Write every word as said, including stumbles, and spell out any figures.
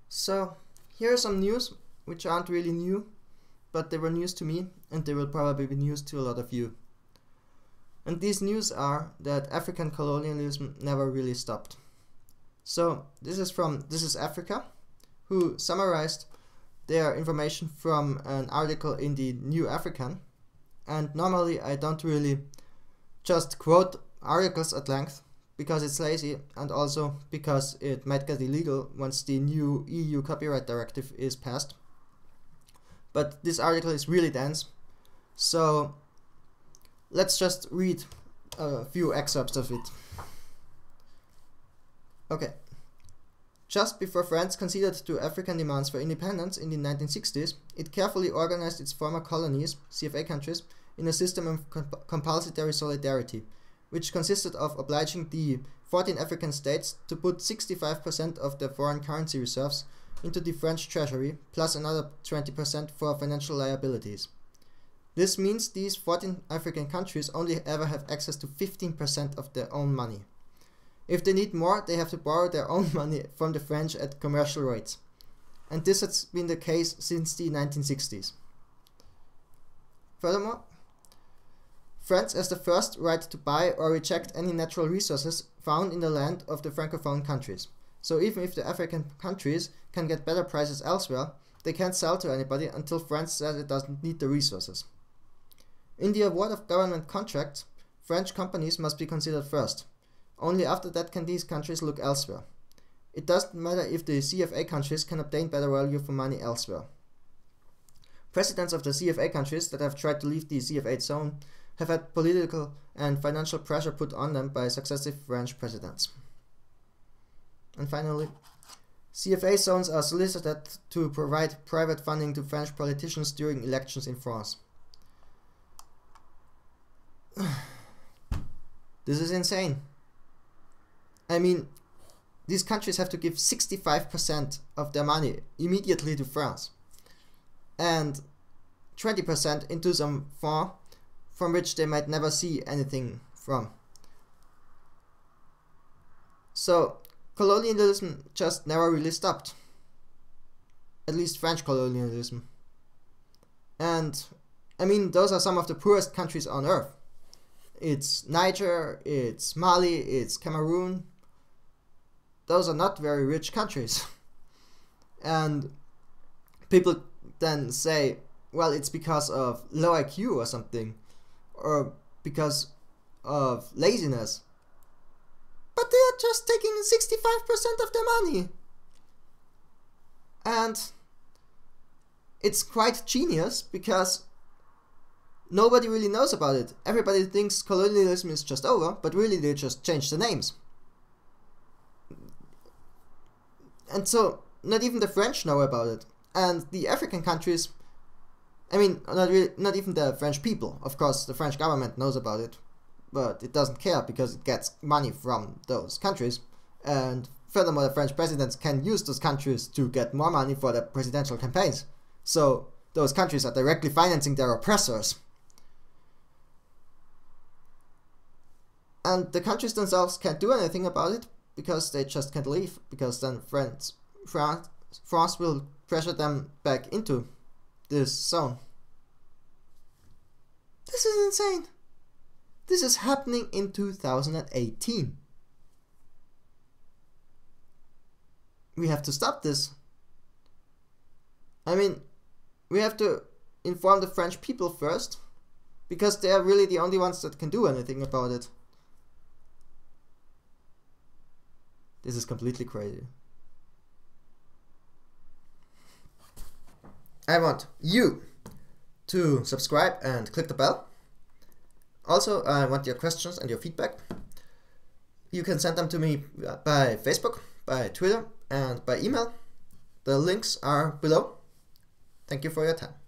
So here are some news which aren't really new, but they were news to me and they will probably be news to a lot of you. And these news are that African colonialism never really stopped. So this is from This is Africa, who summarized their information from an article in the New African. And normally I don't really just quote articles at length because it's lazy and also because it might get illegal once the new E U copyright directive is passed. But this article is really dense, so let's just read a few excerpts of it. Okay. Just before France conceded to African demands for independence in the nineteen sixties, it carefully organized its former colonies, C F A countries, in a system of comp compulsory solidarity, which consisted of obliging the fourteen African states to put sixty-five percent of their foreign currency reserves into the French treasury, plus another twenty percent for financial liabilities. This means these fourteen African countries only ever have access to fifteen percent of their own money. If they need more, they have to borrow their own money from the French at commercial rates. And this has been the case since the nineteen sixties. Furthermore, France has the first right to buy or reject any natural resources found in the land of the Francophone countries. So even if the African countries can get better prices elsewhere, they can't sell to anybody until France says it doesn't need the resources. In the award of government contracts, French companies must be considered first. Only after that can these countries look elsewhere. It doesn't matter if the C F A countries can obtain better value for money elsewhere. Presidents of the C F A countries that have tried to leave the C F A zone have had political and financial pressure put on them by successive French presidents. And finally, C F A zones are solicited to provide private funding to French politicians during elections in France. This is insane. I mean, these countries have to give sixty-five percent of their money immediately to France and twenty percent into some fund from which they might never see anything from. So colonialism just never really stopped. At least French colonialism. And I mean, those are some of the poorest countries on earth. It's Niger, it's Mali, it's Cameroon. Those are not very rich countries. And people then say, well, it's because of low I Q or something, or because of laziness. But they are just taking sixty-five percent of their money. And it's quite genius because nobody really knows about it. Everybody thinks colonialism is just over, but really they just changed the names. And so not even the French know about it. And the African countries, I mean, not really, not even the French people. Of course, the French government knows about it, but it doesn't care because it gets money from those countries. And furthermore, the French presidents can use those countries to get more money for their presidential campaigns. So those countries are directly financing their oppressors. And the countries themselves can't do anything about it because they just can't leave, because then France, France, France will pressure them back into this zone. This is insane. This is happening in two thousand eighteen. We have to stop this. I mean, we have to inform the French people first, because they are really the only ones that can do anything about it. This is completely crazy. I want you to subscribe and click the bell. Also, I want your questions and your feedback. You can send them to me by Facebook, by Twitter, and by email. The links are below. Thank you for your time.